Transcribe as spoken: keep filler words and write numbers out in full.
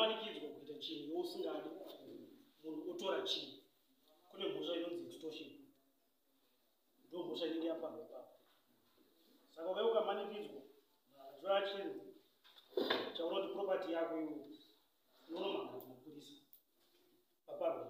unomanikidzwa kuita chinhu iwe usingadi, munhu otora chinhu. Kune mhosva inonzi extortion, ndo mhosva inenge yaparwa ipapo. Saka uve ukamanikidzwa zvaa chinhu chaunoti property yako iwe unonomhanga kumapurisa paparwa